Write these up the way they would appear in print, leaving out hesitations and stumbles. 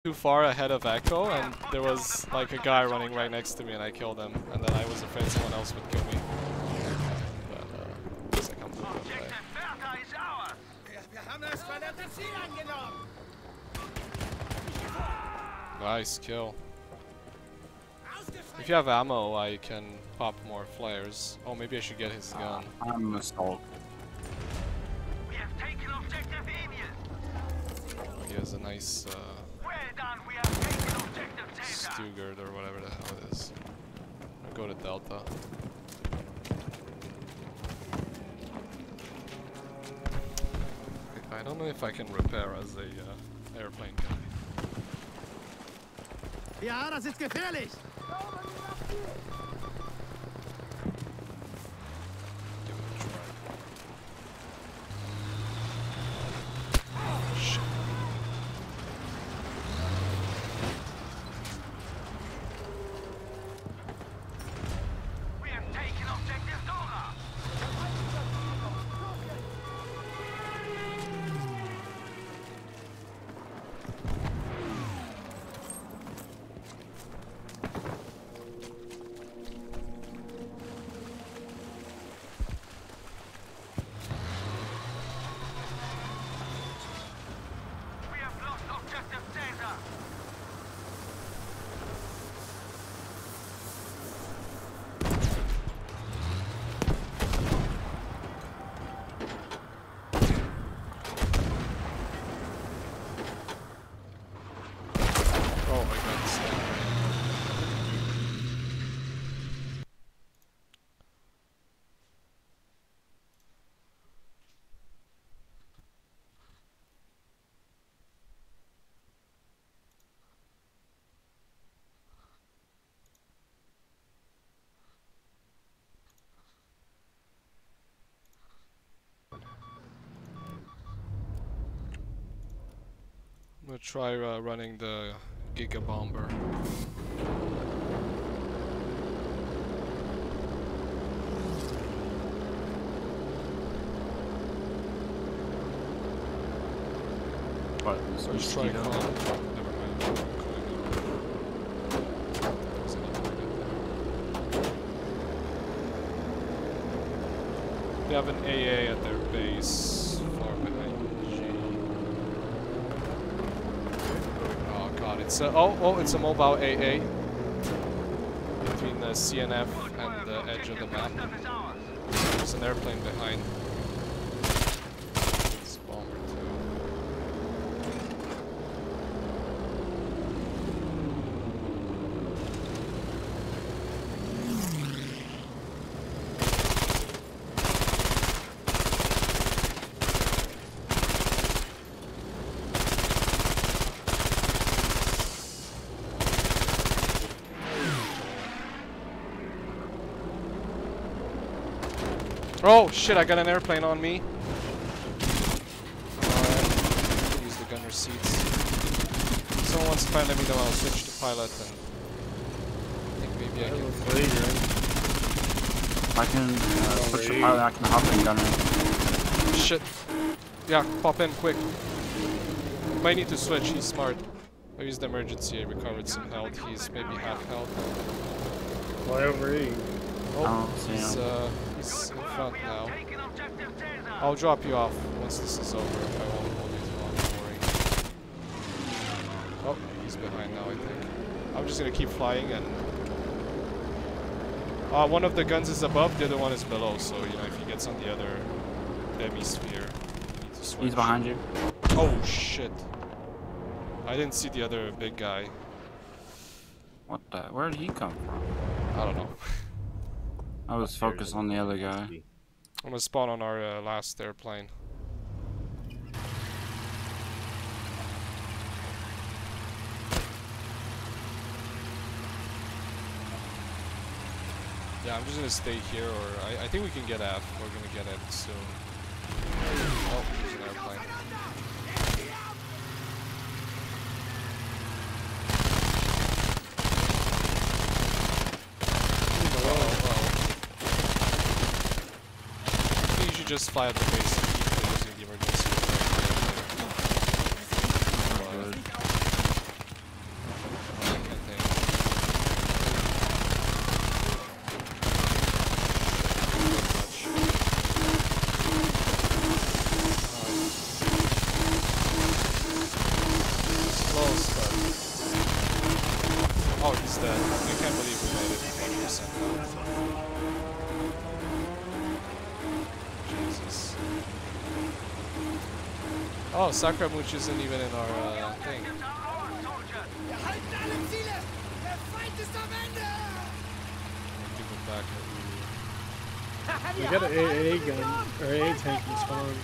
too far ahead of Echo, and there was like a guy running right next to me, and I killed him, and then I was afraid someone else would kill me. But I guess I come to the play. Nice kill. If you have ammo, I can pop more flares. Oh, maybe I should get his gun. I'm assault. We have taken objective Emius. He has a nice Well done, we have taken objective Caesar. Stugard or whatever the hell it is. I'll go to Delta. I don't know if I can repair as a airplane guy. Ja, das ist gefährlich. Give it a try. Shit. We have taken objective Dora. We have lost objective Caesar. Oh my god, sniper. I'm gonna try running the Giga Bomber. What? Let's try calling. Never mind. There's another target there. They have an AA at their base, far behind G. Oh god, it's a it's a mobile AA between the CNF and the edge of the map. Objective is ours. There's an airplane behind. It's bomber too. Oh shit, I got an airplane on me. Use the gunner seats. Someone wants to pilot, let me know, I'll switch to pilot and I think maybe I can. I can switch to pilot, I can hop in gunner. Shit. Yeah, pop in quick. Might need to switch, he's smart. I used emergency, I recovered some health, he's maybe half health. Fly over E. Oh, Oh, he's in front We now. have taken objective Caesar. I'll drop you off once this is over. I won't hold you too long, don't worry. Oh, he's behind now, I think. I'm just gonna keep flying and... one of the guns is above, the other one is below, so, you know, if he gets on the other hemisphere, you need to switch. He's behind you. Oh, shit. I didn't see the other big guy. What the? Where did he come from? I don't know. I was focused on the other guy. I'm gonna spawn on our last airplane. Yeah, I'm just gonna stay here, or I think we can get F. We're gonna get it soon. Oh, there's an airplane. Just fly at the base and keep using the emergency. Oh, he's dead. I can't believe we made it 100% now. Jesus. Oh, Sakramuch isn't even in our thing. Objectives are ours, soldiers. Wir halten alle Ziele! Der Feind ist am Ende! Give it back. We got an AA gun, or AA tank in spawn.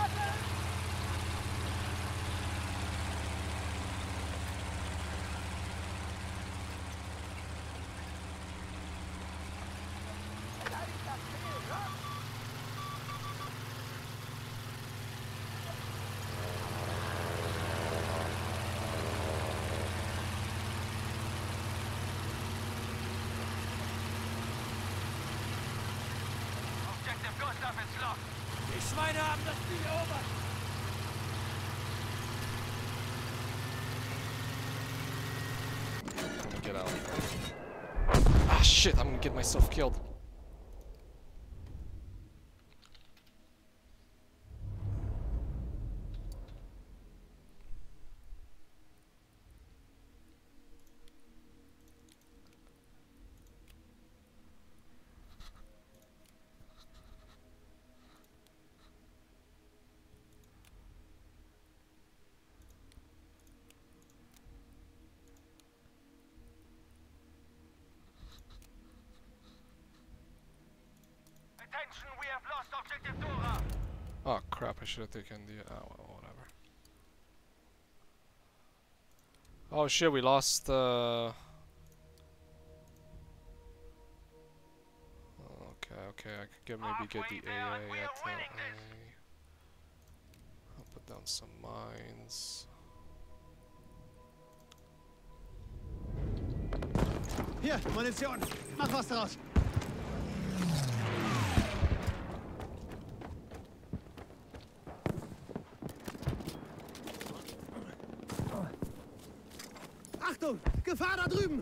Objective Gustav is lost. Die Schweine haben das Ziel erobert! I'm gonna get out. Ah shit, I'm gonna get myself killed. Attention, we have lost objective Dora. Oh crap, I should have taken the... oh well, whatever. Oh shit, we lost okay, I could get maybe get the AA at I'll put down some mines. Hier, Munition! Mach was draus! Achtung! Gefahr da drüben!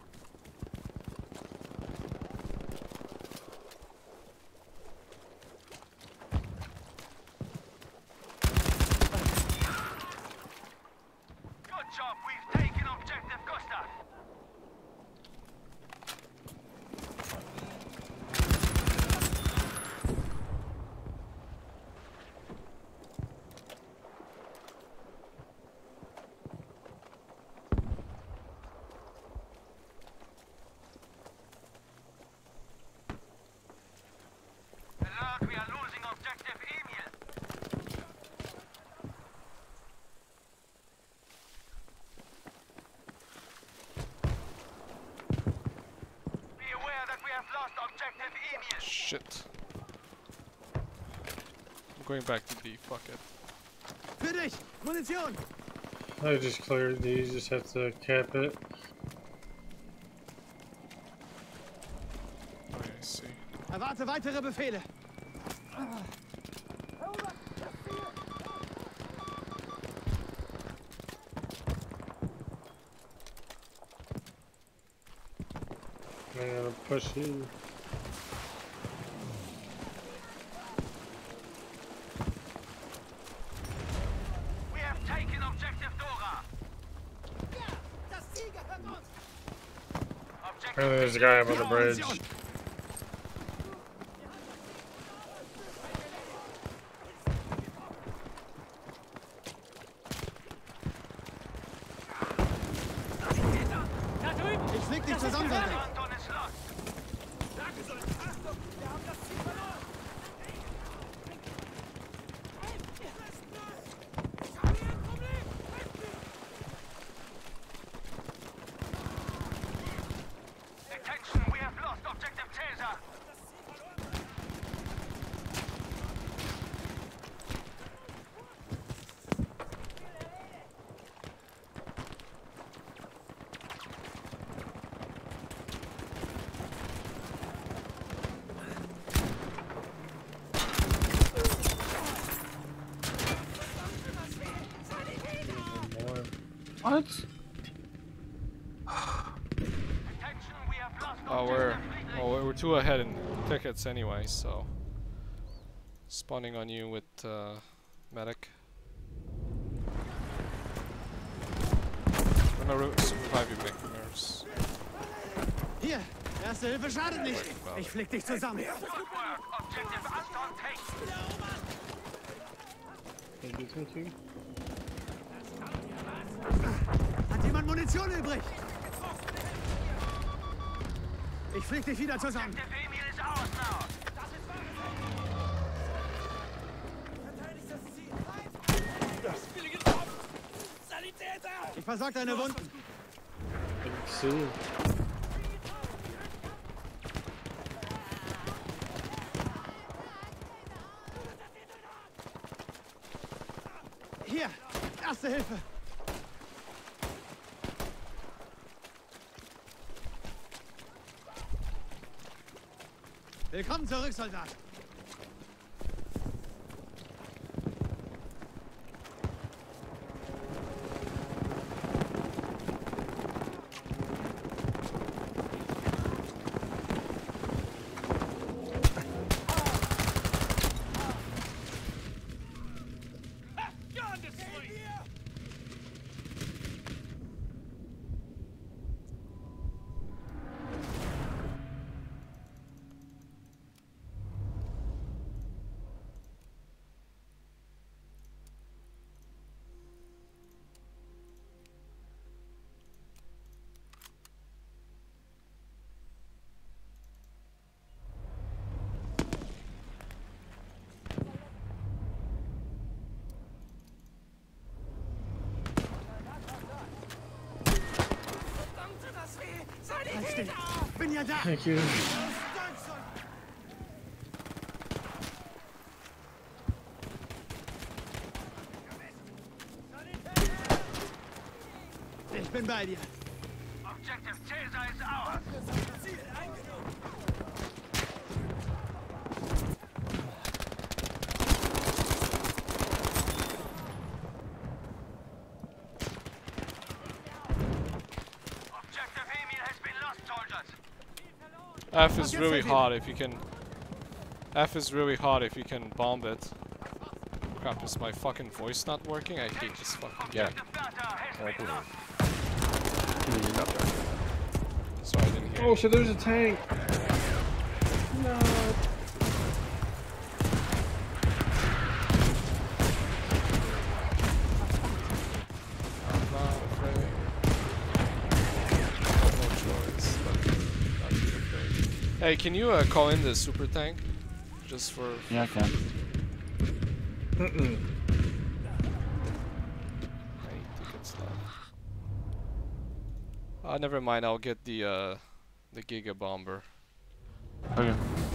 Good job, we've taken objective Gustav. Alert, we are losing objective Emil. Be aware that we have lost objective Emil. Shit. I'm going back to D, fuck it. Für dich! Munition! I just cleared these, just have to cap it. Oh yeah, I see. Erwarte weitere Befehle! I'm gonna push you. We have taken objective Dora. Das Ziel gehört uns! Objective Apparently there's a guy up on the bridge. Munition! Ich leg dich zusammen, Soldat! Anton is lost. Attention, we have lost objective Caesar. What? Attention, we have lost Oh, we're too ahead in tickets anyway, so spawning on you with medic. I'm gonna survive you, big nurse. Hier, Erste Hilfe schadet nicht. Ich flick dich zusammen. Good work. Objective Anton taken. Can you do something? Hat jemand Munition übrig? Ich flick dich wieder zusammen. Objective Emil is ours now. Ich versorg deine Wunden. I can see. Hier, Erste Hilfe. Willkommen zurück, Soldat. Halt still. Bin ja da. Thank you. Ich bin bei dir. Objective Caesar is ours. Objective Emil has been lost, soldiers. F is really hot if you can. F is really hot if you can bomb it. Crap, is my fucking voice not working? I hate this fucking game. Objective Bertha has been lost. Sorry, I didn't hear. Oh shit, there's a tank. No. I'm not afraid. I have no choice, but not to be afraid. Hey, can you call in the super tank? Just for... Yeah, I can. I hate to get stuff. Never mind, I'll get the Giga Bomber. Okay.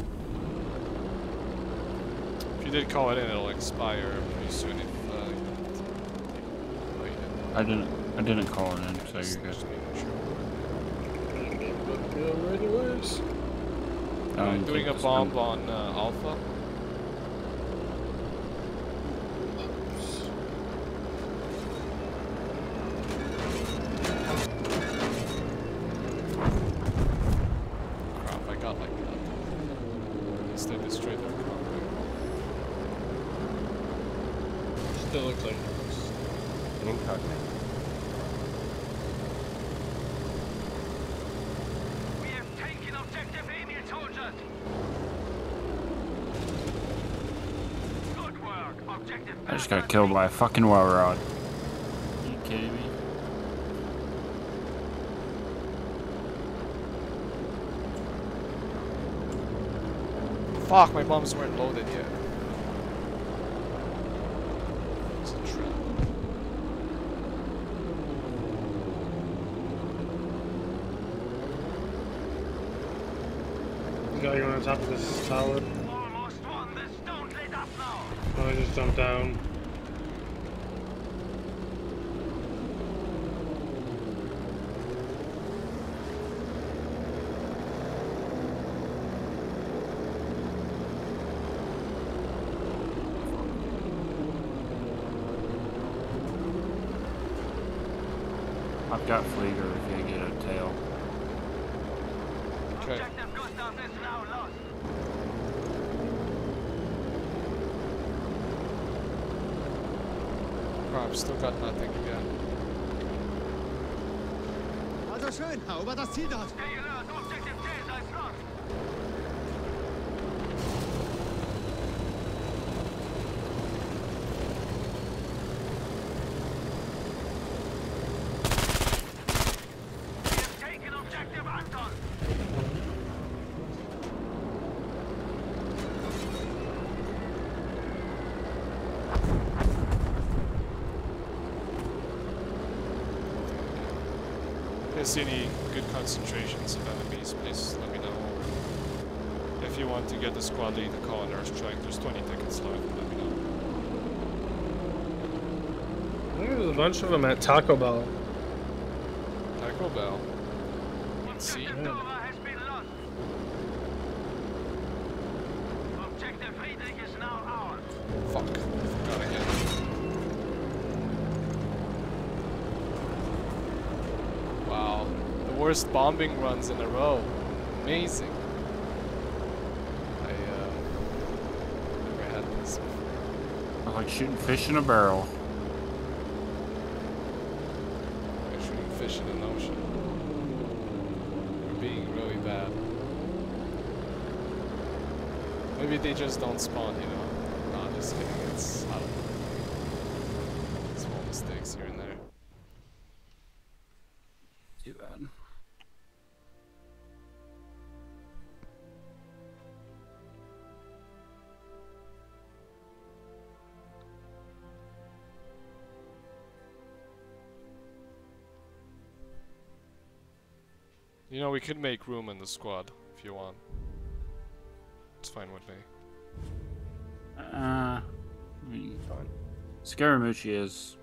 If you did call it in, it'll expire pretty soon if you didn't. I didn't call it in, so Just you're good. making sure. Anyways. I'm doing a bomb on Alpha. Crap, I got like that. Instead destroyed their concrete. Still looks like We have taken objective Emil, soldiers. Good work. Objective I just got killed by a fucking well rod. Are you kidding me? Fuck, my bombs weren't loaded yet. It's a trap. guy going on top of this tower. almost won. This don't let up now. Oh, I just jumped down. I've got Fleeger if you get a tail. Okay. Objective Gustav is now lost. Crap, still got nothing again. Also schön, erober das Ziel dort. Stay alert. Objective there's any good concentrations of enemies, please let me know. If you want to get the squad lead to call an airstrike, there's 20 tickets left, let me know. I think there's a bunch of them at Taco Bell. Taco Bell. See? Objective Dora has been lost. Objective Friedrich is now ours. Fuck. Forgot again. Wow. The worst bombing runs in a row. Amazing. I never had this before. I like shooting fish in a barrel. Like shooting fish in an ocean. We're being really bad. Maybe they just don't spawn, you know? Nah, just kidding. It's, I don't know. Small mistakes here and there. Too bad. You know, we could make room in the squad if you want. It's fine with me. I mean, Scaramucci is